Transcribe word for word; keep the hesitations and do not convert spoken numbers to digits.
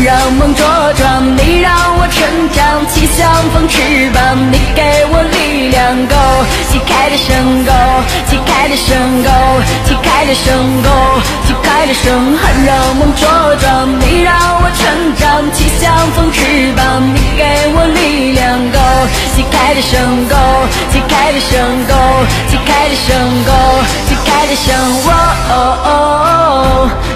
让梦茁壮，你让我成长，气像风翅膀，你给我力量。Go， 旗开的声 Go， 旗开的声 Go， 旗开的声 Go， 旗开的声，喊让梦茁壮，你让我成长，气像风翅膀，你给我力量。Go， 旗开的声 Go， 旗开的声 Go， 旗开的声 Go， 旗开的声。哦哦哦。